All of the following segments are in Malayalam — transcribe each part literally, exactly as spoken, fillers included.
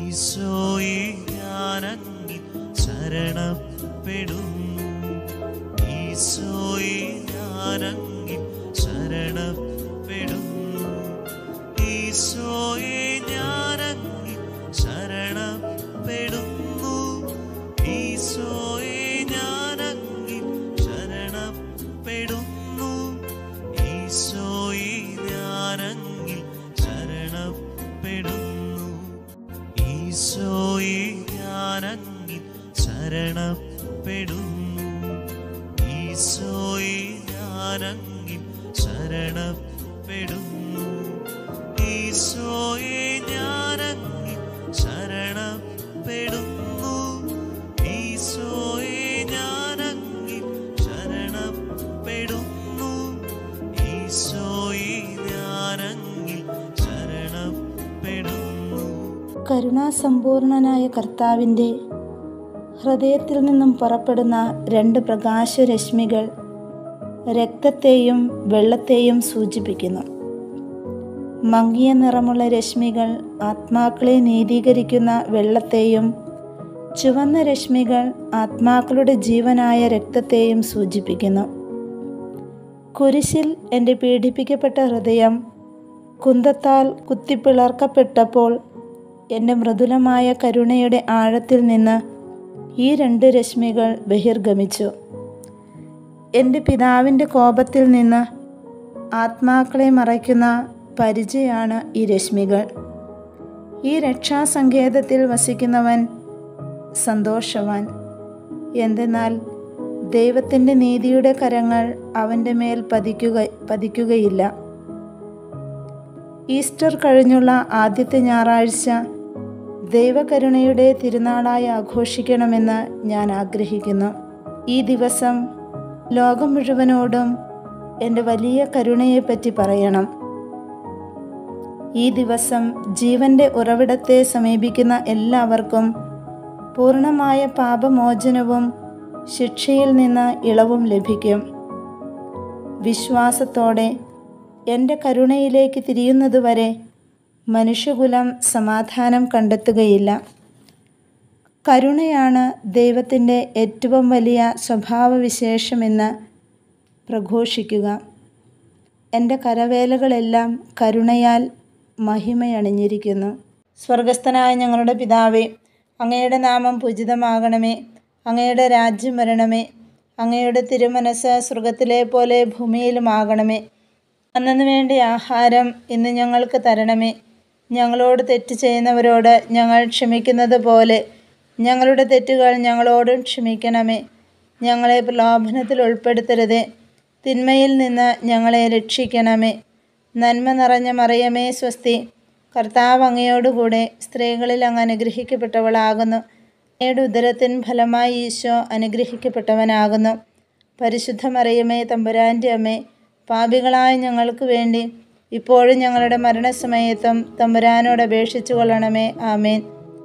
ഈശോയെ ഞാനങ്ങിൽ ശരണപ്പെടുന്നു. ഈശോയെ ഞാനങ്ങിൽ ശരണപ്പെടുന്നു. ഈശോയെ ഞാനങ്ങിൽ ശരണപ്പെടുന്നു. ഈശോയെ ഞാനങ്ങിൽ ശരണപ്പെടുന്നു. ഈശോയെ ഞാനങ്ങിൽ ശരണപ്പെടുന്നു. ഈശോയെ ഞാനങ്ങിൽ ശരണപ്പെടുന്നു. ഈശോയെ ഞാനങ്ങിൽ ശരണപ്പെടുന്നു. ഈശോയെ ഞാനങ്ങിൽ ശരണപ്പെടുന്നു. ഈശോയെ ഞാനങ്ങിൽ ശരണപ്പെടുന്നു. ഈശോയെ ഞാനങ്ങിൽ ശരണപ്പെടുന്നു. കരുണാസമ്പൂർണനായ കർത്താവിൻ്റെ ഹൃദയത്തിൽ നിന്നും പുറപ്പെടുന്ന രണ്ട് പ്രകാശരശ്മികൾ രക്തത്തെയും വെള്ളത്തെയും സൂചിപ്പിക്കുന്നു. മങ്ങിയ നിറമുള്ള രശ്മികൾ ആത്മാക്കളെ നീതീകരിക്കുന്ന വെള്ളത്തെയും ചുവന്ന രശ്മികൾ ആത്മാക്കളുടെ ജീവനായ രക്തത്തെയും സൂചിപ്പിക്കുന്നു. കുരിശിൽ എൻ്റെ പീഡിപ്പിക്കപ്പെട്ട ഹൃദയം കുന്തത്താൽ കുത്തിപ്പിളർക്കപ്പെട്ടപ്പോൾ എൻ്റെ മൃദുലമായ കരുണയുടെ ആഴത്തിൽ നിന്ന് ഈ രണ്ട് രശ്മികൾ ബഹിർഗമിച്ചു. എൻ്റെ പിതാവിൻ്റെ കോപത്തിൽ നിന്ന് ആത്മാക്കളെ മറയ്ക്കുന്ന പരിചയാണ് ഈ രശ്മികൾ. ഈ രക്ഷാസങ്കേതത്തിൽ വസിക്കുന്നവൻ സന്തോഷവാൻ. എന്തെന്നാൽ ദൈവത്തിൻ്റെ നീതിയുടെ കരങ്ങൾ അവൻ്റെ മേൽ പതിക്കുക പതിക്കുകയില്ല. ഈസ്റ്റർ കഴിഞ്ഞുള്ള ആദ്യത്തെ ഞായറാഴ്ച ദൈവകരുണയുടെ തിരുനാളായി ആഘോഷിക്കണമെന്ന് ഞാൻ ആഗ്രഹിക്കുന്നു. ഈ ദിവസം ലോകം മുഴുവനോടും എൻ്റെ വലിയ കരുണയെപ്പറ്റി പറയണം. ഈ ദിവസം ജീവൻ്റെ ഉറവിടത്തെ സമീപിക്കുന്ന എല്ലാവർക്കും പൂർണ്ണമായ പാപമോചനവും ശിക്ഷയിൽ നിന്ന് ഇളവും ലഭിക്കും. വിശ്വാസത്തോടെ എൻ്റെ കരുണയിലേക്ക് തിരിയുന്നതുവരെ മനുഷ്യകുലം സമാധാനം കണ്ടെത്തുകയില്ല. കരുണയാണ് ദൈവത്തിൻ്റെ ഏറ്റവും വലിയ സ്വഭാവവിശേഷമെന്ന് പ്രഘോഷിക്കുക. എൻ്റെ കരവേലകളെല്ലാം കരുണയാൽ മഹിമയണിഞ്ഞിരിക്കുന്നു. സ്വർഗസ്ഥനായ ഞങ്ങളുടെ പിതാവേ, അങ്ങയുടെ നാമം പൂജിതമാകണമേ. അങ്ങയുടെ രാജ്യം വരണമേ. അങ്ങയുടെ തിരുമനസ്സ് സ്വർഗത്തിലെ പോലെ ഭൂമിയിലുമാകണമേ. അന്നന്ന് വേണ്ട ആഹാരം ഇന്ന് ഞങ്ങൾക്ക് തരണമേ. ഞങ്ങളോട് തെറ്റ് ചെയ്യുന്നവരോട് ഞങ്ങൾ ക്ഷമിക്കുന്നത് പോലെ ഞങ്ങളുടെ തെറ്റുകൾ ഞങ്ങളോടും ക്ഷമിക്കണമേ. ഞങ്ങളെ പ്രലോഭനത്തിൽ ഉൾപ്പെടുത്തരുതേ, തിന്മയിൽ നിന്ന് ഞങ്ങളെ രക്ഷിക്കണമേ. നന്മ നിറഞ്ഞ മറിയമേ സ്വസ്തി, കർത്താവ് അങ്ങയോടുകൂടെ സ്ത്രീകളിൽ അങ്ങ് അനുഗ്രഹിക്കപ്പെട്ടവളാകുന്നു. അങ്ങയുടെ ഉദരത്തിൻ ഫലമായി ഈശോ അനുഗ്രഹിക്കപ്പെട്ടവനാകുന്നു. പരിശുദ്ധ മറിയമേ തമ്പുരാൻ്റെ അമ്മേ, പാപികളായ ഞങ്ങൾക്ക് വേണ്ടി ഇപ്പോഴും ഞങ്ങളുടെ മരണസമയത്തും തമ്പുരാനോട് അപേക്ഷിച്ചു കൊള്ളണമേ. ആമേൻ.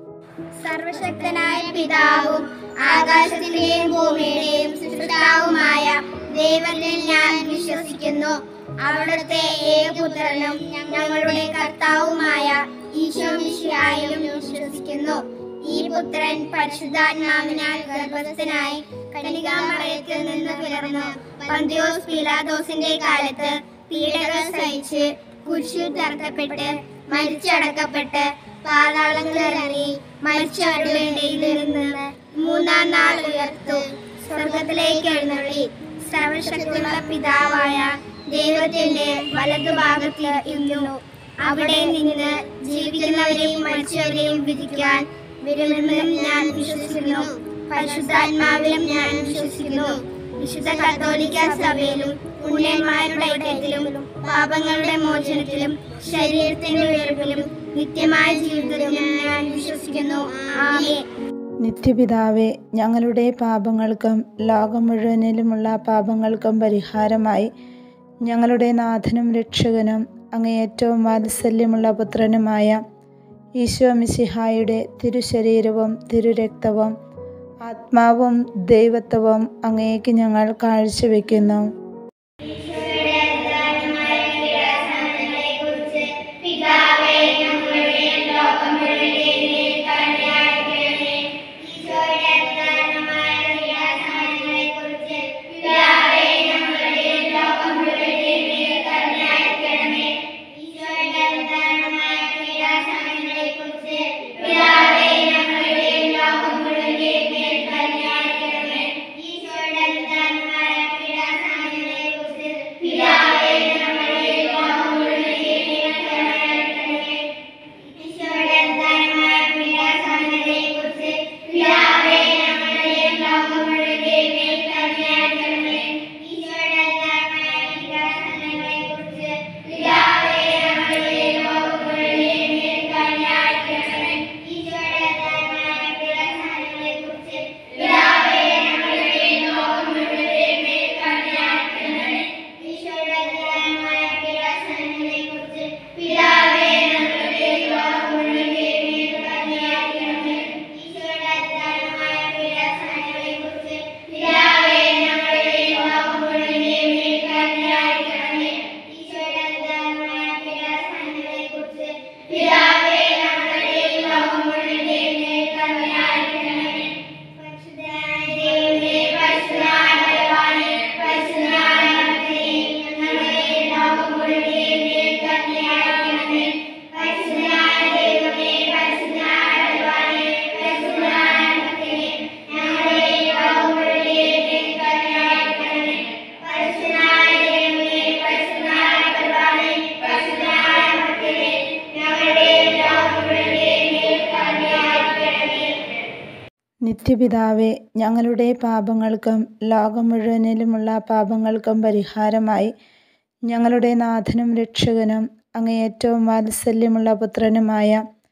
സർവശക്തനായ പിതാവും ആകാശത്തിന്റെയും ഭൂമിയുടെയും സൃഷ്ടാവുമായ ദൈവത്തിൽ ഞാൻ വിശ്വസിക്കുന്നു. അവിടുത്തെ ഏകപുത്രനും ഞങ്ങളുടെ കർത്താവുമായ ഈശോ മിശിഹായിലും വിശ്വസിക്കുന്നു. ഈ പുത്രൻ പരിശുദ്ധാത്മാവിനാൽ ഗർഭസ്ഥനായി കന്യകാമറിയത്തിൽ നിന്ന് പിറന്നു പന്തിയോസ് പീലാത്തോസിന്റെ കാലത്ത് പീഡകൾ സഹിച്ച് കുരിശിൽ തറക്കപ്പെട്ട് മരിച്ചടക്കപ്പെട്ട് പാതാളങ്ങളിലിറങ്ങി മരിച്ചവരുടെ ഇടയിൽ നിന്ന് മൂന്നാം നാൾ ഉയർത്തു സ്വർഗത്തിലേക്ക് എഴുന്നള്ളി സർവശക്തിയുള്ള പിതാവായ ദൈവത്തിന്റെ വലതുഭാഗത്ത് ഇരുന്നു. അവിടെ നിന്ന് ജീവിക്കുന്നവരെയും മരിച്ചവരെയും വിധിക്കാൻ വരുമെന്നും ഞാൻ വിശ്വസിക്കുന്നു. പരിശുദ്ധാത്മാവിലും ഞാൻ വിശ്വസിക്കുന്നു. വിശുദ്ധ കത്തോലിക്ക സഭയിലും പുണ്യന്മാരുടെ ഐക്യത്തിലും പാപങ്ങളുടെ മോചനത്തിലും ശരീരത്തിന്റെ ഉയർപ്പിലും നിത്യമായ ജീവിതത്തിലും ഞാൻ വിശ്വസിക്കുന്നു. ആമേൻ. നിത്യപിതാവേ, ഞങ്ങളുടെ പാപങ്ങൾക്കും ലോകം മുഴുവനിലുമുള്ള പാപങ്ങൾക്കും പരിഹാരമായി ഞങ്ങളുടെ നാഥനും രക്ഷകനും അങ്ങേ ഏറ്റവും വാത്സല്യമുള്ള പുത്രനുമായ ഈശോ മിശിഹായുടെ തിരുശരീരവും തിരുരക്തവും ആത്മാവും ദൈവത്വവും അങ്ങേക്ക് ഞങ്ങൾ കാഴ്ചവെക്കുന്നു. പിതാവേ, ഞങ്ങളുടെ ലോകം മുഴുവൻ നിത്യപിതാവേ, ഞങ്ങളുടെ പാപങ്ങൾക്കും ലോകം മുഴുവനിലുമുള്ള പാപങ്ങൾക്കും പരിഹാരമായി ഞങ്ങളുടെ നാഥനും രക്ഷകനും അങ്ങ് ഏറ്റവും വാത്സല്യമുള്ള പുത്രനുമായ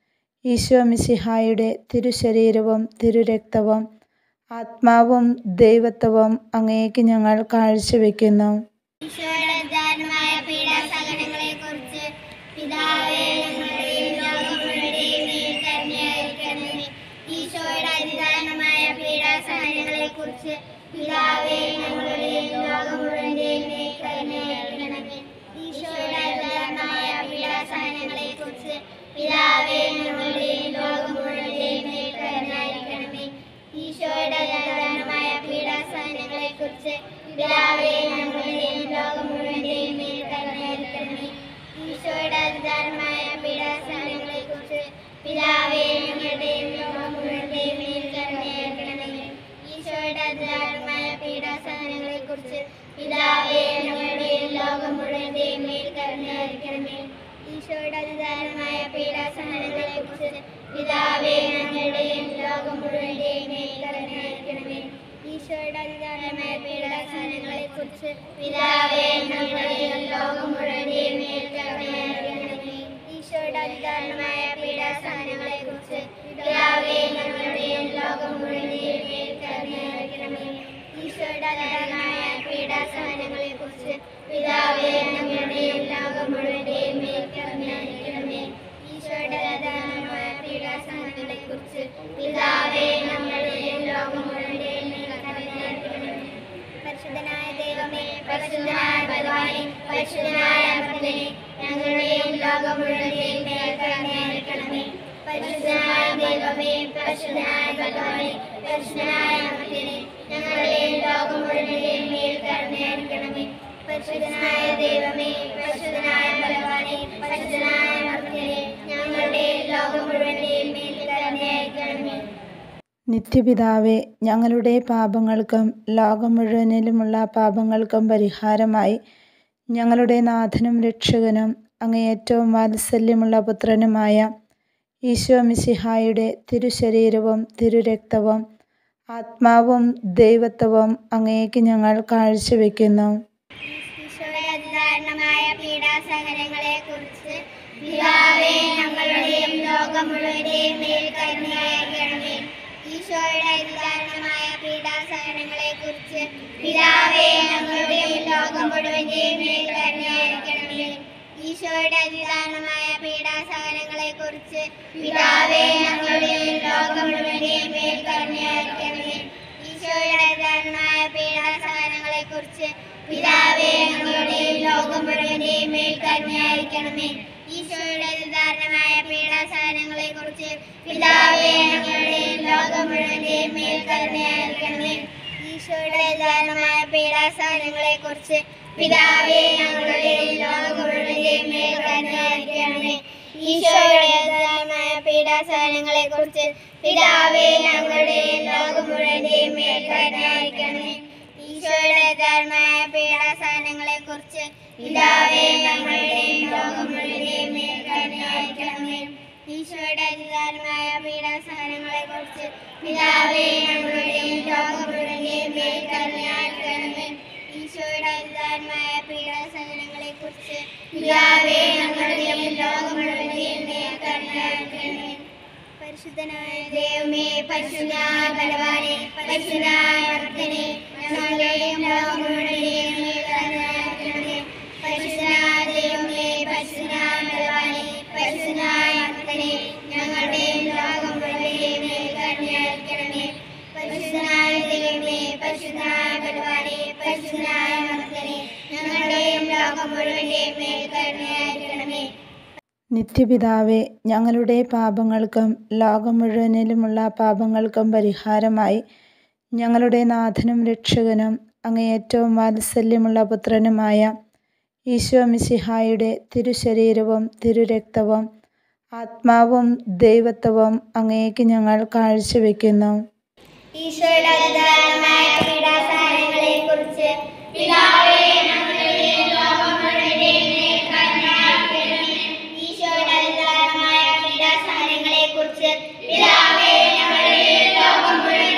ഈശോ മിശിഹായുടെ തിരുശരീരവും തിരുരക്തവും ആത്മാവും ദൈവത്വവും അങ്ങേക്ക് ഞങ്ങൾ കാഴ്ചവെക്കുന്നു. ഈശോയുടെ ഉദാരമായ പീഡാസഹനങ്ങളെക്കുറിച്ച് പിതാവേ, ഞങ്ങളുടെയും ലോകം മുഴുവന്റെയും മേൽ കരുണയായിരിക്കണമേ. ഈശോയുടെ അതിദാരുണമായ പീഡാസഹനങ്ങളെക്കുറിച്ച് പിതാവേ, ഞങ്ങളുടെയും ലോകം മുഴുവന്റെയും മേൽ കരുണയായിരിക്കണമേ. ഈശോയുടെ അതിദാരുണമായ പീഡാസഹനങ്ങളെക്കുറിച്ച് പിതാവേ, ഞങ്ങളുടെയും ലോകം മുഴുവന്റെയും മേൽ കരുണയായിരിക്കണമേ. ഈശോയുടെ അതിദാരുണമായ പീഡാസഹനങ്ങളെക്കുറിച്ച് പിതാവേ, ഞങ്ങളുടെയും ലോകം മുഴുവന്റെയും മേൽ കരുണയായിരിക്കണമേ. ഈശോയുടെ അതിദാരുണമായ പീഡാസഹനങ്ങളെക്കുറിച്ച് പിതാവേ, ഞങ്ങളുടെയും ലോകം മുഴുവന്റെയും മേൽ കരുണയായിരിക്കണമേ. ഈശോയുടെ അതിദാരുണമായ പീഡാസഹനങ്ങളെക്കുറിച്ച് പിതാവേ, ഞങ്ങളുടെയും ലോകം മുഴുവന്റെയും മേൽ കരുണയായിരിക്കണമേ. ഈശോയുടെ അതിദാരുണമായ പീഡാസഹനങ്ങളെക്കുറിച്ച് പിതാവേ, ഞങ്ങളുടെയും ലോകം മുഴുവന്റെയും മേൽ കരുണയായിരിക്കണമേ. ഈശോയുടെ അതിദാരുണമായ പീഡാസഹനങ്ങളെക്കുറിച്ച് പിതാവേ, ഞങ്ങളുടെയും ലോകം മുഴുവന്റെയും മേൽ കരുണയായിരിക്കണമേ. ഈശോയുടെ അതിദാരുണമായ പീഡാസഹനങ്ങളെക്കുറിച്ച് പിതാവേ, ഞങ്ങളുടെയും ലോകം മുഴുവന്റെയും മേൽ കരുണയായിരിക്കണമേ. ഈശോയുടെ അതിദാരുണമായ പീഡാസഹനങ്ങളെക്കുറിച്ച് പിതാവേ, ഞങ്ങളുടെയും ലോകം മുഴുവന്റെയും മേൽ കരുണയായിരിക്കണമേ. ഈശോയുടെ അതിദാരുണമായ പീഡാസഹനങ്ങളെക്കുറിച്ച് പിതാവേ, ഞങ്ങളുടെയും ലോകം മുഴുവന്റെയും മേൽ കരുണയായിരിക്കണമേ. പരിശുദ്ധനായ ദൈവമേ, പരിശുദ്ധനായ ബലവാനേ, പരിശുദ്ധനായ അമർത്യനേ, ഞങ്ങളുടെയും ലോകം മുഴുവന്റെയും മേൽ കരുണയായിരിക്കണമേ. പരിശുദ്ധനായ ദൈവമേ, പരിശുദ്ധനായ ബലവാനേ, പരിശുദ്ധനായ അമർത്യനേ, ഞങ്ങളുടെയും ലോകം മുഴുവന്റെയും മേൽ കരുണയായിരിക്കണമേ. പരിശുദ്ധനായ ദൈവമേ, പരിശുദ്ധനായ ബലവാനേ, പരിശുദ്ധനായ അമർത്യനേ, ഞങ്ങളുടെയും ലോകം മുഴുവന്റെയും മേൽ കരുണയായിരിക്കണമേ. നിത്യപിതാവേ, ഞങ്ങളുടെ പാപങ്ങൾക്കും ലോകം മുഴുവനിലുമുള്ള പാപങ്ങൾക്കും പരിഹാരമായി ഞങ്ങളുടെ നാഥനും രക്ഷകനും അങ്ങ് ഏറ്റവും വാത്സല്യമുള്ള പുത്രനുമായ ഈശോ മിശിഹായുടെ തിരുശരീരവും തിരുരക്തവും ആത്മാവും ദൈവത്വവും അങ്ങേക്ക് ഞങ്ങൾ കാഴ്ചവെക്കുന്നു. ഈശോയുടെ അതിദാരുണമായ പീഡാസഹനങ്ങളെക്കുറിച്ച് പിതാവേ, ഞങ്ങളുടെയും ലോകം മുഴുവന്റെയും മേൽ കരുണയായിരിക്കണമേ. ഈശോയുടെ അതിദാരുണമായ പീഡാസഹനങ്ങളെക്കുറിച്ച് പിതാവേ, ഞങ്ങളുടെയും ലോകം മുഴുവന്റെയും മേൽ കരുണയായിരിക്കണമേ. ഈശോയുടെ അതിദാരുണമായ പീഡാസഹനങ്ങളെക്കുറിച്ച് പിതാവേ, ഞങ്ങളുടെയും ലോകം മുഴുവന്റെയും മേൽ കരുണയായിരിക്കണമേ. ഈശോയുടെ അതിദാരുണമായ പീഡാസഹനങ്ങളെക്കുറിച്ച് പിതാവേ, ഞങ്ങളുടെയും ലോകം മുഴുവന്റെയും മേൽ കരുണയായിരിക്കണമേ. ഈശോയുടെ അതിദാരുണമായ പീഡാസഹനങ്ങളെക്കുറിച്ച് പിതാവേ, ഞങ്ങളുടെയും ലോകം മുഴുവന്റെയും മേൽ കരുണയായിരിക്കണമേ. ഈശോയുടെ അതിദാരുണമായ പീഡാസഹനങ്ങളെക്കുറിച്ച് പിതാവേ, ഞങ്ങളുടെയും ലോകം മുഴുവന്റെയും മേൽ കരുണയായിരിക്കണമേ. ഈശോയുടെ അതിദാരുണമായ പീഡാസഹനങ്ങളെക്കുറിച്ച് പിതാവേ, ഞങ്ങളുടെയും ലോകം മുഴുവന്റെയും മേൽ കരുണയായിരിക്കണമേ. ഈശോയുടെ അതിദാരുണമായ പീഡാസഹനങ്ങളെക്കുറിച്ച് പിതാവേ, ഞങ്ങളുടെയും ലോകം മുഴുവന്റെയും മേൽ കരുണയായിരിക്കണമേ. ഈശോയുടെ അതിദാരുണമായ പീഡാസഹനങ്ങളെക്കുറിച്ച് പിതാവേ, ഞങ്ങളുടെയും ലോകം മുഴുവന്റെയും മേൽ കരുണയായിരിക്കണമേ. ഈശോയുടെ അതിദാരുണമായ പീഡാസഹനങ്ങളെക്കുറിച്ച് പിതാവേ, ഞങ്ങളുടെയും ലോകം മുഴുവന്റെയും മേൽ കരുണയായിരിക്കണമേ. പരിശുദ്ധനായ ദൈവമേ, പരിശുദ്ധനായ ബലവാനേ, പരിശുദ്ധനായ അമർത്യനേ, ഞങ്ങളുടെയും ലോകം മുഴുവന്റെയും മേൽ കരുണയായിരിക്കണമേ. പരിശുദ്ധനായ ദൈവമേ, പരിശുദ്ധനായ ബലവാനേ, പരിശുദ്ധനായ അമർത്യനേ, ഞങ്ങളുടെയും ലോകം മുഴുവന്റെയും മേൽ കരുണയായിരിക്കണമേ. പരിശുദ്ധനായ ദൈവമേ, പരിശുദ്ധനായ ബലവാനേ, പരിശുദ്ധനായ അമർത്യനേ, ഞങ്ങളുടെയും ലോകം മുഴുവന്റെയും മേൽ കരുണയായിരിക്കണമേ. നിത്യപിതാവേ, ഞങ്ങളുടെ പാപങ്ങൾക്കും ലോകം മുഴുവനിലുമുള്ള പാപങ്ങൾക്കും പരിഹാരമായി ഞങ്ങളുടെ നാഥനും രക്ഷകനും അങ്ങ് ഏറ്റവും വാത്സല്യമുള്ള പുത്രനുമായ ഈശോ മിശിഹായുടെ തിരുശരീരവും തിരുരക്തവും ആത്മാവും ദൈവത്വവും അങ്ങേക്ക് ഞങ്ങൾ കാഴ്ചവെക്കുന്നു. ഈശോയുടെ അതിദാരുണമായ പീഡാസഹനങ്ങളെക്കുറിച്ച് പിതാവേ, ഞങ്ങളുടെയും ലോകം മുഴുവന്റെയും മേൽ കരുണയായിരിക്കണമേ. ഈശോയുടെ അതിദാരുണമായ പീഡാസഹനങ്ങളെക്കുറിച്ച് പിതാവേ, ഞങ്ങളുടെയും ലോകം മുഴുവൻ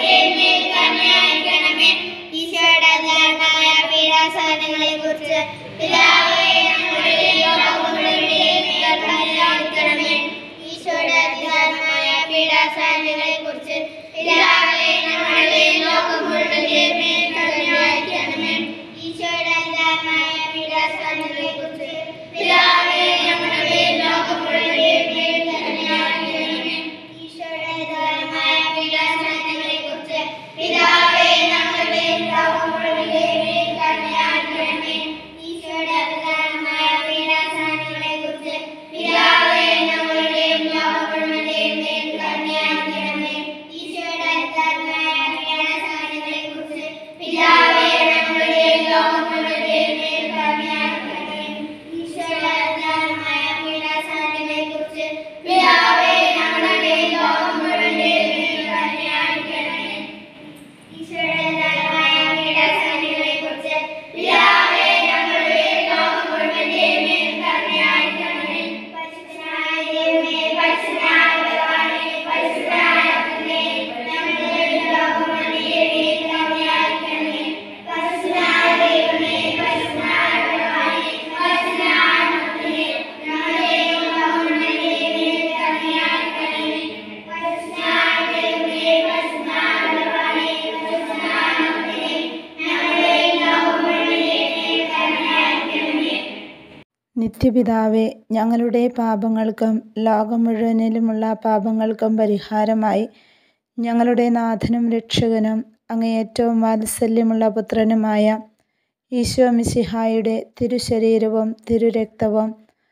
പീഡാസഹനങ്ങളെക്കുറിച്ച് പിതാവേ ഞങ്ങളുടെയും ലോകം മുഴുവന്റെയും മേൽ കരുണയായിരിക്കണമേ. ഈശോയുടെ അതിദാരുണമായ പീഡാസഹനങ്ങളെക്കുറിച്ച് പിതാവേ ഞങ്ങളുടെയും ലോകം മുഴുവന്റെയും മേൽ കരുണയായിരിക്കണമേ. ഈശോയുടെ അതിദാരുണമായ പീഡാസഹനങ്ങളെക്കുറിച്ച് പിതാവേ ഞങ്ങളുടെയും ലോകം മുഴുവന്റെയും മേൽ കരുണയായിരിക്കണമേ. ഈശോയുടെ അതിദാരുണമായ പീഡാസഹനങ്ങളെക്കുറിച്ച് പിതാവേ ഞങ്ങളുടെയും ലോകം മുഴുവന്റെയും മേൽ കരുണയായിരിക്കണമേ. ഈശോയുടെ അതിദാരുണമായ പീഡാസഹനങ്ങളെക്കുറിച്ച് പിതാവേ ഞങ്ങളുടെയും ലോകം മുഴുവന്റെയും മേൽ കരുണയായിരിക്കണമേ. ഈശോയുടെ അതിദാരുണമായ പീഡാസഹനങ്ങളെക്കുറിച്ച് പിതാവേ ഞങ്ങളുടെയും ലോകം മുഴുവന്റെയും മേൽ കരുണയായിരിക്കണമേ. ഈശോയുടെ അതിദാരുണമായ പീഡാസഹനങ്ങളെക്കുറിച്ച് പിതാവേ ഞങ്ങളുടെയും ലോകം മുഴുവന്റെയും മേൽ കരുണയായിരിക്കണമേ. പരിശുദ്ധനായ ദൈവമേ, പരിശുദ്ധനായ ഭഗവാനേ, പരിശുദ്ധനായ അപ്പനേ, ഞങ്ങളുടെയും ലോകം മുഴുവന്റെയും മേൽ കരുണയായിരിക്കണമേ. പരിശുദ്ധനായ ദൈവമേ, പരിശുദ്ധനായ ഭഗവാനേ, പരിശുദ്ധനായ അപ്പനേ, ഞങ്ങളുടെയും ലോകം മുഴുവന്റെയും മേൽ കരുണയായിരിക്കണമേ. പരിശുദ്ധനായ ദൈവമേ, പരിശുദ്ധനായ ഭഗവാനേ, പരിശുദ്ധനായ അപ്പനേ, ഞങ്ങളുടെയും ലോകം മുഴുവന്റെയും മേൽ കരുണയായിരിക്കണമേ. നിത്യപിതാവേ, ഞങ്ങളുടെ പാപങ്ങൾക്കും ലോകം മുഴുവനിലുമുള്ള പാപങ്ങൾക്കും പരിഹാരമായി ഞങ്ങളുടെ നാഥനും രക്ഷകനും അങ്ങേ ഏറ്റവും വാത്സല്യമുള്ള പുത്രനുമായ ഈശോ മിശിഹായുടെ തിരുശരീരവും തിരുരക്തവും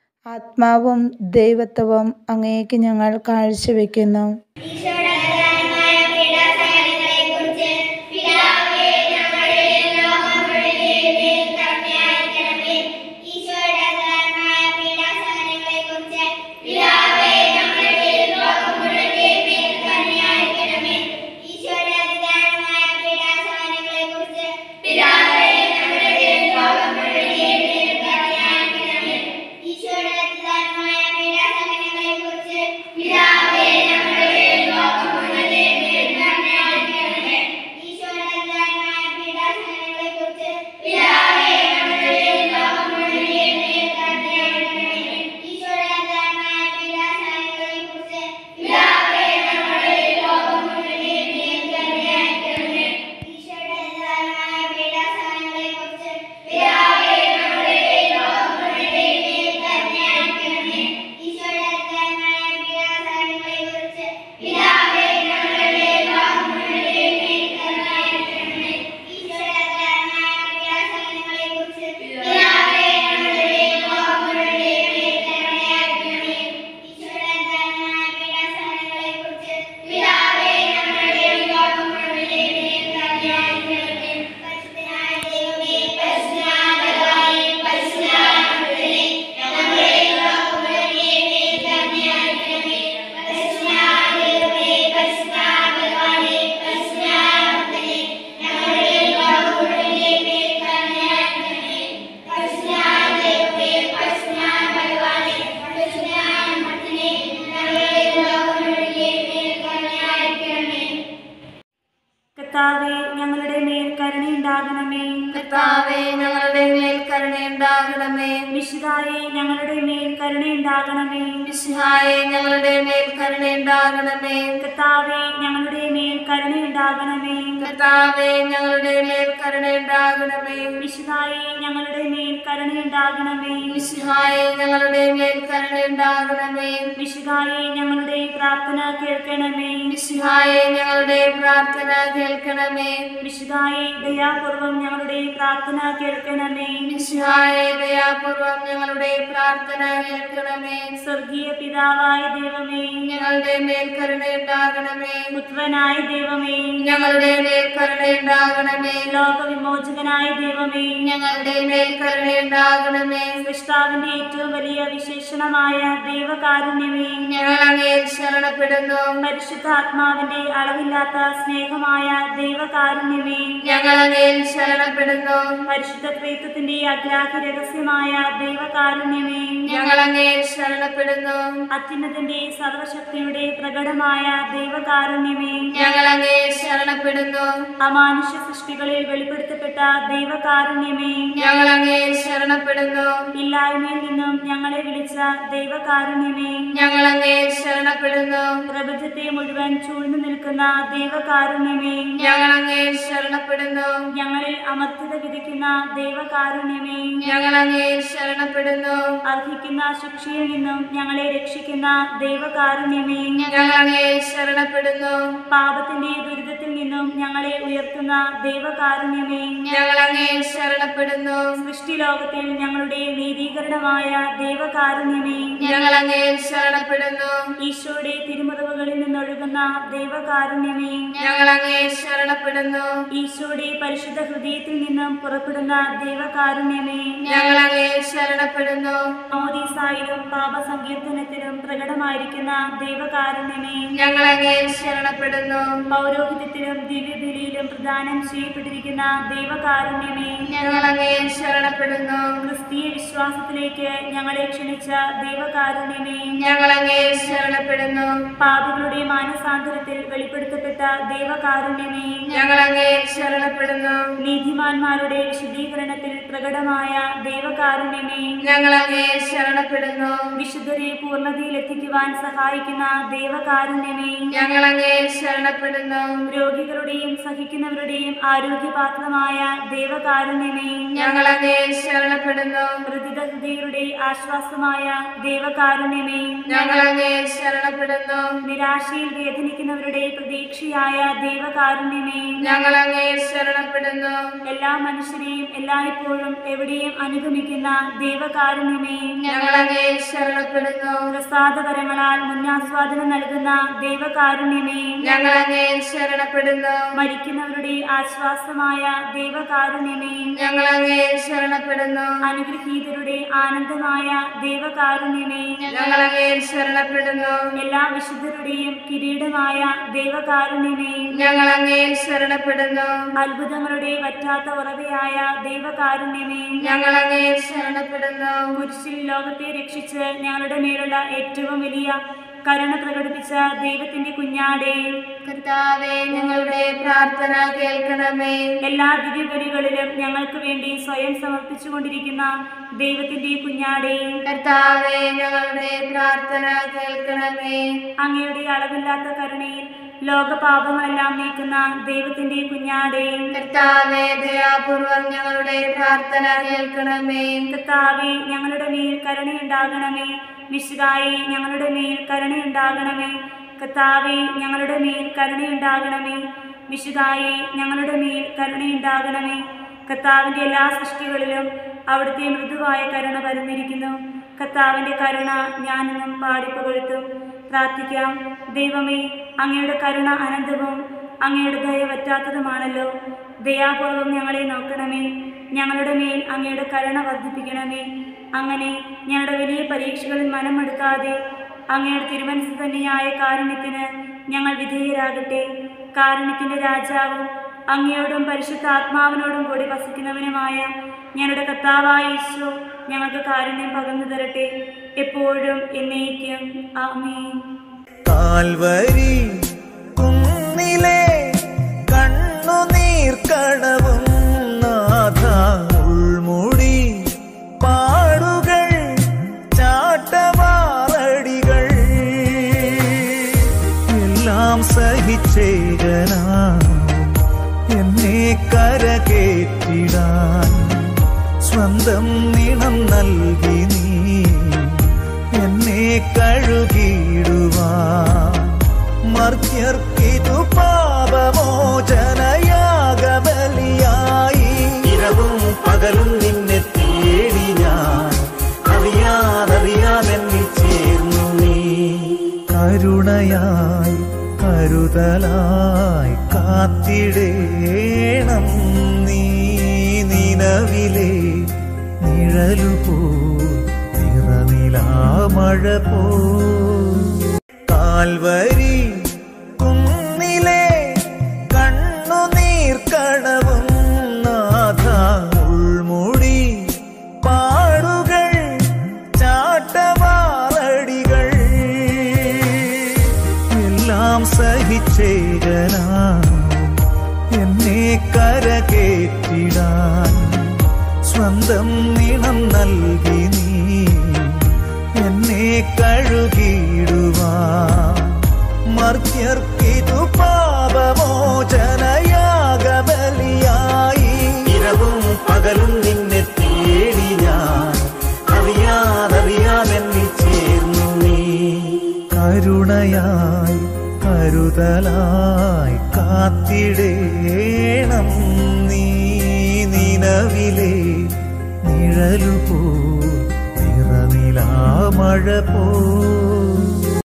ആത്മാവും ദൈവത്വവും അങ്ങേക്ക് ഞങ്ങൾ കാഴ്ചവെക്കുന്നു. ഈശോയുടെ അതിദാരുണമായ പീഡാസഹനങ്ങളെക്കുറിച്ച് പിതാവേ ഞങ്ങളുടെയും ലോകം മുഴുവന്റെയും മേൽ കരുണയായിരിക്കണമേ. ഈശോയുടെ അതിദാരുണമായ പീഡാസഹനങ്ങളെക്കുറിച്ച് പിതാവേ ഞങ്ങളുടെയും ലോകം മുഴുവന്റെയും മേൽ കരുണയായിരിക്കണമേ. ഈശോയുടെ അതിദാരുണമായ പീഡാസഹനങ്ങളെക്കുറിച്ച് പിതാവേ ഞങ്ങളുടെയും ലോകം മുഴുവന്റെയും മേൽ കരുണയായിരിക്കണമേ. ഈശോയുടെ അതിദാരുണമായ പീഡാസഹനങ്ങളെക്കുറിച്ച് പിതാവേ ഞങ്ങളുടെയും ലോകം മുഴുവന്റെയും മേൽ കരുണയായിരിക്കണമേ. ഈശോയുടെ അതിദാരുണമായ പീഡാസഹനങ്ങളെക്കുറിച്ച് പിതാവേ ഞങ്ങളുടെയും ലോകം മുഴുവന്റെയും മേൽ കരുണയായിരിക്കണമേ. ഈശോയുടെ അതിദാരുണമായ പീഡാസഹനങ്ങളെക്കുറിച്ച് പിതാവേ ഞങ്ങളുടെയും ലോകം മുഴുവന്റെയും മേൽ കരുണയായിരിക്കണമേ. ഈശോയുടെ അതിദാരുണമായ പീഡാസഹനങ്ങളെക്കുറിച്ച് പിതാവേ ഞങ്ങളുടെയും ലോകം മുഴുവന്റെയും മേൽ കരുണയായിരിക്കണമേ. ഈശോയുടെ അതിദാരുണമായ പീഡാസഹനങ്ങളെക്കുറിച്ച് പിതാവേ ഞങ്ങളുടെയും ലോകം മുഴുവന്റെയും മേൽ കരുണയായിരിക്കണമേ. ഈശോയുടെ അതിദാരുണമായ പീഡാസഹനങ്ങളെക്കുറിച്ച് പിതാവേ ഞങ്ങളുടെയും ലോകം മുഴുവന്റെയും മേൽ കരുണയായിരിക്കണമേ. ഈശോയുടെ അതിദാരുണമായ പീഡാസഹനങ്ങളെക്കുറിച്ച് പിതാവേ ഞങ്ങളുടെയും ലോകം മുഴുവന്റെയും മേൽ കരുണയായിരിക്കണമേ. പരിശുദ്ധനായ ദൈവമേ, പരിശുദ്ധനായ ഭഗവാനേ, പരിശുദ്ധനായ അപ്പനേ, ഞങ്ങളുടെയും ലോകം മുഴുവന്റെയും മേൽ കരുണയായിരിക്കണമേ. പരിശുദ്ധനായ ദൈവമേ, പരിശുദ്ധനായ ഭഗവാനേ, പരിശുദ്ധനായ അപ്പനേ, ഞങ്ങളുടെയും ലോകം മുഴുവന്റെയും മേൽ കരുണയായിരിക്കണമേ. പരിശുദ്ധനായ ദൈവമേ, പരിശുദ്ധനായ ഭഗവാനേ, പരിശുദ്ധനായ അപ്പനേ, ഞങ്ങളുടെയും ലോകം മുഴുവന്റെയും മേൽ കരുണയായിരിക്കണമേ. കർത്താവേ, ഞങ്ങളുടെ മേൽ കരുണയുണ്ടാകണമേ. കർത്താവേ, ഞങ്ങളുടെ മേൽ കരുണയുണ്ടാകണമേ. മിശിഹായേ, ഞങ്ങളുടെ മേൽ കരുണയുണ്ടാകണമേ. മിശിഹായേ, ഞങ്ങളുടെ മേൽ കരുണയുണ്ടാകണമേ. കർത്താവേ, ഞങ്ങളുടെ മേൽ കരുണയുണ്ടാകണമേ. കർത്താവേ, ഞങ്ങളുടെ മേൽ കരുണയുണ്ടാകണമേ. മിശിഹായേ, ഞങ്ങളുടെ മേൽ കരുണയുണ്ടാകണമേ. മിശിഹായേ, ഞങ്ങളുടെ മേൽ കരുണയുണ്ടാകണമേ. മിശിഹായേ, ഞങ്ങളുടെ പ്രാർത്ഥന കേൾക്കണമേ. മിശിഹായേ, ഞങ്ങളുടെ പ്രാർത്ഥന കേൾക്കണമേ. മിശിഹായേ, ദയാപൂർവം ഞങ്ങളുടെ പ്രാർത്ഥന കേൾക്കണമേ. മിശിഹായേ, ദയാപൂർവം ഞങ്ങളുടെ പ്രാർത്ഥന കേൾക്കണമേ. സ്വർഗീയ പിതാവായ ദൈവമേ, ഞങ്ങളുടെ മേൽ കരുണയുണ്ടാകണമേ. പുത്രനായ ദൈവമേ, ഞങ്ങളുടെ മേൽ കരുണയുണ്ടാകണമേ. ലോകവിമോചകനായ ദൈവമേ, ഞങ്ങളുടെ മേൽ കരുണയുണ്ടാകണമേ. സൃഷ്ടാവിന്റെ ഏറ്റവും വലിയ വിശേഷണമായ ദൈവകാരുണ്യമേ, ഞങ്ങൾ അങ്ങയിൽ ശരണപ്പെടുന്നു. പരിശുദ്ധാത്മാവിന്റെ അളവില്ലാത്ത സ്നേഹമായ ദൈവകാരുണ്യമേ, ഞങ്ങൾ അങ്ങയിൽ അങ്ങയിൽ ശരണപ്പെടുന്നു. പരിശുദ്ധ ത്രിത്വത്തിന്റെ അഗ്രാഹ്യ രഹസ്യമായ ദൈവകാരുണ്യമേ, ഞങ്ങൾ അങ്ങയിൽ ശരണപ്പെടുന്നു. അത്യുന്നതന്റെ സർവശക്തിയുടെ പ്രകടമായ ദൈവകാരുണ്യമേ, ഞങ്ങൾ അങ്ങയിൽ ശരണപ്പെടുന്നു. അമാനുഷ്യ സൃഷ്ടികളിൽ വെളിപ്പെടുത്തപ്പെട്ട ദൈവകാരുണ്യമേ, ഞങ്ങൾ അങ്ങയിൽ ശരണപ്പെടുന്നു. ഇല്ലായ്മയിൽ നിന്നും ഞങ്ങളെ വിളിച്ച ദൈവകാരുണ്യമേ, ഞങ്ങൾ അങ്ങയിൽ ശരണപ്പെടുന്നു. പ്രപഞ്ചത്തെ മുഴുവൻ ചൂഴ്ന്നു നിൽക്കുന്ന ദൈവകാരുണ്യമേ, ഞങ്ങൾ അങ്ങയിൽ ശരണപ്പെടുന്നു. ഞങ്ങളിൽ അമർത്യത വിധിക്കുന്ന ദൈവകാരുണ്യമേ, ഞങ്ങൾ അങ്ങയിൽ ശരണപ്പെടുന്നു. അർഹിക്കുന്ന ശിക്ഷയിൽ നിന്നും ഞങ്ങളെ രക്ഷിക്കുന്ന ദൈവകാരുണ്യമേ, ഞങ്ങൾ അങ്ങയിൽ ശരണപ്പെടുന്നു. പാപത്തിന്റെ ദുരിതത്തിൽ നിന്നും ഞങ്ങളെ ഉയർത്തുന്ന ദൈവകാരുണ്യമേ, ഞങ്ങൾ അങ്ങയിൽ ശരണപ്പെടുന്നു. സൃഷ്ടിലോകത്തിൽ ഞങ്ങളുടെ നീതീകരണമായ ദൈവകാരുണ്യമേ, ഞങ്ങൾ അങ്ങയിൽ ശരണപ്പെടുന്നു. ഈശോയുടെ തിരുമുറിവുകളിൽ നിന്നൊഴുകുന്ന ദൈവകാരുണ്യമേ, ഞങ്ങൾ അങ്ങയിൽ ശരണപ്പെടുന്നു. ഈശോയുടെ പരിശുദ്ധ ഹൃദയത്തിൽ നിന്നും പുറപ്പെടുന്ന ദൈവകാരുണ്യമേ, ഞങ്ങൾ അങ്ങയിൽ ശരണപ്പെടുന്നു. മോദീസായിലും പാപസങ്കീർത്തനത്തിലും പ്രകടമായിരിക്കുന്ന ദൈവകാരുണ്യമേ, ഞങ്ങൾ അങ്ങയിൽ ശരണപ്പെടുന്നു. പൗരോഹിത്യത്തിലും ദിവ്യബലിയിലും പ്രദാനം ചെയ്യപ്പെട്ടിരിക്കുന്ന ദൈവകാരുണ്യമേ, ഞങ്ങൾ അങ്ങയിൽ ശരണപ്പെടുന്നു. ക്രിസ്തീയ വിശ്വാസത്തിലേക്ക് ഞങ്ങളെ ക്ഷണിച്ച ദൈവകാരുണ്യമേ, ഞങ്ങൾ അങ്ങയിൽ ശരണപ്പെടുന്നു. പാപികളുടെ മാനസാന്തരത്തിൽ വെളിപ്പെടുത്തപ്പെട്ട ദൈവകാരുണ്യമേ, ഞങ്ങൾ അങ്ങയിൽ ശരണപ്പെടുന്നു. നീതിമാന്മാരുടെ വിശുദ്ധീകരണത്തിൽ പ്രകടമായ ദൈവകാരുണ്യമേ, ഞങ്ങൾ അങ്ങയിൽ ശരണപ്പെടുന്നു. വിശുദ്ധരെ പൂർണ്ണതയിലെത്തിക്കുവാൻ സഹായിക്കുന്ന ദൈവകാരുണ്യമേ, ഞങ്ങൾ അങ്ങയിൽ ശരണപ്പെടുന്നു. രോഗികളുടെയും സഹിക്കുന്നവരുടെയും ആരോഗ്യപാത്രമായ ദൈവകാരുണ്യമേ, ഞങ്ങൾ അങ്ങയിൽ ശരണപ്പെടുന്നു. മൃദുത ഹൃദയരുടെ ആശ്വാസമായ ദൈവകാരുണ്യമേ, ഞങ്ങൾ അങ്ങയിൽ ശരണപ്പെടുന്നു. നിരാശയിൽ വേദനിക്കുന്നവരുടെ പ്രതീക്ഷയായ ദൈവകാരുണ്യമേ, ഞങ്ങൾ അങ്ങയിൽ ശരണപ്പെടുന്നു. എല്ലാ മനുഷ്യരെയും എല്ലായ്പ്പോഴും എവിടെയും അനുഗമിക്കുന്ന ദൈവകാരുണ്യമേ, ഞങ്ങൾ അങ്ങയിൽ ശരണപ്പെടുന്നു. പ്രസാദവരങ്ങളാൽ മുന്നാസ്വാദനം നൽകുന്ന ദൈവകാരുണ്യമേ, ഞങ്ങൾ അങ്ങയിൽ ശരണപ്പെടുന്നു. മരിക്കുന്നവരുടെ ആശ്വാസമായ ദൈവകാരുണ്യമേ, ഞങ്ങൾ അങ്ങയിൽ ശരണപ്പെടുന്നു. അനുഗ്രഹീതരുടെ ആനന്ദമായ ദൈവകാരുണ്യമേ, ഞങ്ങൾ അങ്ങയിൽ ശരണപ്പെടുന്നു. എല്ലാ വിശുദ്ധരുടെയും കിരീടമായ ദൈവകാരുണ്യമേ, ഞങ്ങൾ അങ്ങയിൽ ശരണപ്പെടുന്നു. അത്ഭുതങ്ങളുടെ വറ്റാത്ത ഉറവയായ ദൈവകാരുണ്യമേ, ഞങ്ങൾ അങ്ങയിൽ ശരണപ്പെടുന്നു. കുരിശിൽ ലോകത്തെ രക്ഷിച്ച് ഞങ്ങളുടെ മേലുള്ള ഏറ്റവും വലിയ കരുണ പ്രകടിപ്പിച്ച ദൈവത്തിന്റെ കുഞ്ഞാടേ, കർത്താവേ, ഞങ്ങളുടെ പ്രാർത്ഥന കേൾക്കണമേ. എല്ലാ ദിവ്യബലികളിലും ഞങ്ങൾക്ക് വേണ്ടി സ്വയം സമർപ്പിച്ചുകൊണ്ടിരിക്കുന്ന ദൈവത്തിന്റെ കുഞ്ഞാടേ, കർത്താവേ, ഞങ്ങളുടെ പ്രാർത്ഥന കേൾക്കണമേ. അങ്ങയുടെ അളവില്ലാത്ത കരുണയിൽ ലോകപാപങ്ങളെല്ലാം നീക്കുന്ന ദൈവത്തിന്റെ കുഞ്ഞാടേ, കർത്താവേ, ദയാപൂർവം ഞങ്ങളുടെ പ്രാർത്ഥന കേൾക്കണമേ. കർത്താവേ, ഞങ്ങളുടെ മേൽ കരുണയുണ്ടാകണമേ. മിശിഹായേ, ഞങ്ങളുടെ മേൽ കരുണയുണ്ടാകണമേ. കർത്താവേ, ഞങ്ങളുടെ മേൽ കരുണയുണ്ടാകണമേ. മിശിഹായേ, ഞങ്ങളുടെ മേൽ കരുണയുണ്ടാകണമേ. കർത്താവിൻ്റെ എല്ലാ സൃഷ്ടികളിലും അവിടുത്തെ മൃദുവായ കരുണ പരന്നിരിക്കുന്നു. കർത്താവിൻ്റെ കരുണ ഞാനെന്നും പാടിപ്പുകഴ്ത്തും. പ്രാർത്ഥിക്കാം. ദൈവമേ, അങ്ങയുടെ കരുണ അനന്തവും അങ്ങയുടെ ദയ വറ്റാത്തതുമാണല്ലോ. ദയാപൂർവം ഞങ്ങളെ നോക്കണമേ. ഞങ്ങളുടെ മേൽ അങ്ങയുടെ കരുണ വർദ്ധിപ്പിക്കണമേ. അങ്ങനെ ഞങ്ങളുടെ വലിയ പരീക്ഷകളിൽ മനമെടുക്കാതെ അങ്ങയുടെ തിരുമനസ് തന്നെയായ കാരുണ്യത്തിന് ഞങ്ങൾ വിധേയരാകട്ടെ. കാരുണ്യത്തിൻ്റെ രാജാവും അങ്ങയോടും പരിശുദ്ധ ആത്മാവിനോടും കൂടി വസിക്കുന്നവനുമായ ഞങ്ങളുടെ കർത്താവായ യേശു ഞങ്ങൾക്ക് കാരുണ്യം പകർന്നു തരട്ടെ, എപ്പോഴും എന്നേക്കും. ആമേൻ. കാൽവരി കുന്നിലെ കണ്ണുനീർക്കടവും നാഥ ഉൾമുടി പാടുകൾ ചാട്ടവാറടികൾ എല്ലാം സഹിച്ചേകനാ എന്നെ കരകേറ്റിടാൻ സ്വന്തം നിണം നൽകി നീ എന്നെ കഴുകിടുവാൻ. മർത്യർക്കിതു പാപമോചനയാഗബലിയായി ഇരവും പകലും നിന്നെ തേടി ഞാൻ അറിയാതറിയാതെന്നിൽ ചേർന്നു നീ. കരുണയായി കരുതലായി കാത്തിടേണം നീ നിലവിലെ നിഴലുപോ നിറനിലാമഴ പോ. കാൽവരി കുന്നിലെ കണ്ണുനീർക്കടവും എല്ലാം സഹിച്ചേകനാ എന്നെ കരകേറ്റിടാൻ സ്വന്തം നിണം നൽകി നീ എന്നെ കഴുകിടുവാൻ മർത്യർക്കിതു പാപമോചനയാഗബലിയായി ഇരവും പകലും നിന്നെ തേടി ഞാൻ അറിയാതറിയാതെന്നിൽ ചേർന്നു നീ കരുണയായി കരുതലായി കാത്തിടേണം നീ നിലവിലെ നിഴലുപോ നിറനിലാമഴ പോ